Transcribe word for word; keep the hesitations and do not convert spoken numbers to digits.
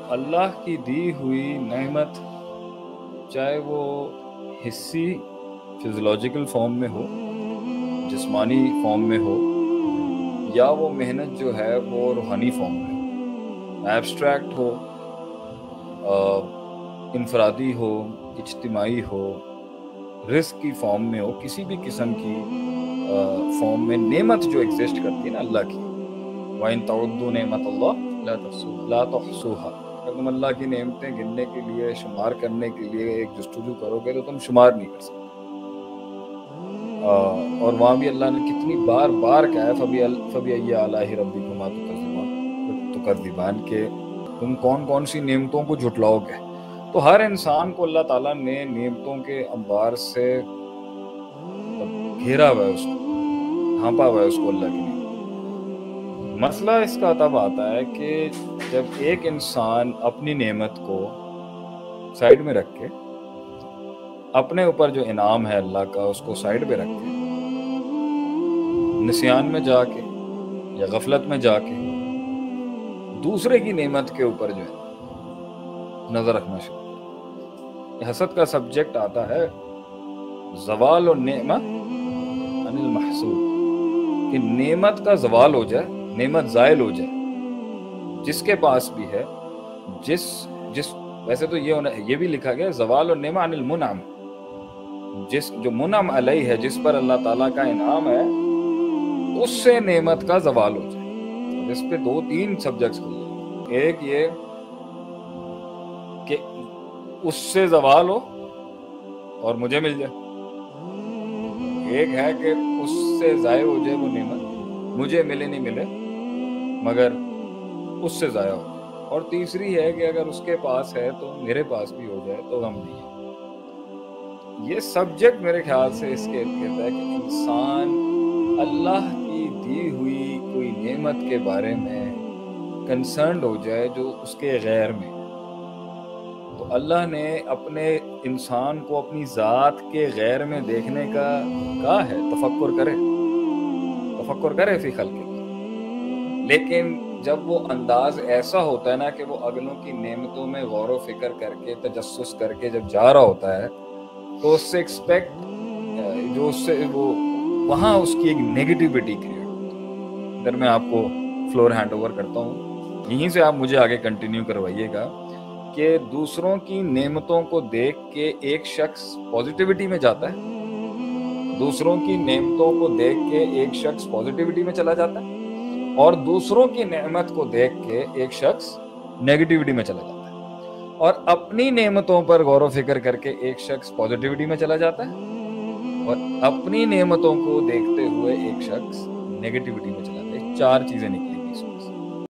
اللہ کی دی ہوئی نعمت چاہے وہ حصی فزیولوجیکل فارم میں ہو، جسمانی فارم میں ہو، یا وہ محنت جو ہے وہ روحانی فارم میں ہو، ایبسٹریکٹ ہو، انفرادی ہو، اجتماعی ہو، رزق کی فارم میں ہو، کسی بھی قسم کی فارم میں نعمت جو ایگزسٹ کرتی ہے نا اللہ کی، وَإِن تَعُدُّوا نِعْمَتَ اللَّهِ لَا تُحْصُوهَا، اگر تم اللہ کی نعمتیں گننے کے لیے، شمار کرنے کے لیے ایک جستجو کرو گے تو تم شمار نہیں کر سکتے۔ اور وہاں بھی اللہ نے کتنی بار بار کہا ہے فَبِأَيِّ آلَاءِ رَبِّكُمَا تُكَذِّبَانِ کہ تم کون کون سی نعمتوں کو جھٹلاؤ گے۔ تو ہر انسان کو اللہ تعالیٰ نے نعمتوں کے انبار سے گھیرا ہوا ہے، اس کو ڈھانپا ہوا ہے اس کو اللہ کی نعمت۔ مسئلہ اس کا تب آتا ہے کہ جب ایک انسان اپنی نعمت کو سائیڈ میں رکھ کے، اپنے اوپر جو انعام ہے اللہ کا اس کو سائیڈ پہ رکھ کے، نسیان میں جا کے یا غفلت میں جا کے دوسرے کی نعمت کے اوپر جو ہے نظر رکھنا شروع کرے۔ حسد کا سبجیکٹ آتا ہے زوال النعمہ عن المحسود، کہ نعمت کا زوال ہو جائے، نعمت زائل ہو جائے جس کے پاس بھی ہے، جس جس ویسے تو یہ ہونا یہ بھی لکھا گیا زوال النعمہ عن المنعم، جس جو منعم علیہ ہے، جس پر اللہ تعالیٰ کا انعام ہے، اس سے نعمت کا زوال ہو جائے۔ اس پہ دو تین سبجیکٹس کھل جائیں، ایک یہ کہ اس سے زوال ہو اور مجھے مل جائے، ایک ہے کہ اس سے ضائع ہو جائے وہ نعمت، مجھے ملے نہیں ملے مگر اس سے ضائع ہو جائے، اور تیسری ہے کہ اگر اس کے پاس ہے تو میرے پاس بھی ہو جائے تو غم نہیں ہے۔ یہ سبجیکٹ میرے خیال سے اس کے کہتا ہے کہ انسان اللہ کی دی ہوئی کوئی نعمت کے بارے میں کنسرنڈ ہو جائے جو اس کے غیر میں۔ تو اللہ نے اپنے انسان کو اپنی ذات کے غیر میں دیکھنے کا کہا ہے، تفکر کرے تفکر کرے فی خلق، لیکن جب وہ انداز ایسا ہوتا ہے نا کہ وہ اگلوں کی نعمتوں میں غور و فکر کر کے، تجسس کر کے جب جا رہا ہوتا ہے تو اس سے ایکسپیکٹ جو اس سے وہ وہاں اس کی ایک نیگیٹیوٹی کریٹ ہوتی ہے۔ اگر میں آپ کو فلور ہینڈ اوور کرتا ہوں، یہیں سے آپ مجھے آگے کنٹینیو کروائیے گا کہ دوسروں کی نعمتوں کو دیکھ کے ایک شخص پازیٹیوٹی میں جاتا ہے، دوسروں کی نعمتوں کو دیکھ کے ایک شخص پازیٹیوٹی میں چلا جاتا ہے، اور دوسروں کی نعمت کو دیکھ کے ایک شخص نیگیٹیوٹی میں چلا جاتا ہے، اور اپنی نعمتوں پر غور و فکر کر کے ایک شخص پازیٹیوٹی میں چلا جاتا ہے، اور اپنی نعمتوں کو دیکھتے ہوئے ایک شخص نیگیٹیوٹی میں چلا جاتا ہے۔ چار چیزیں نکلی۔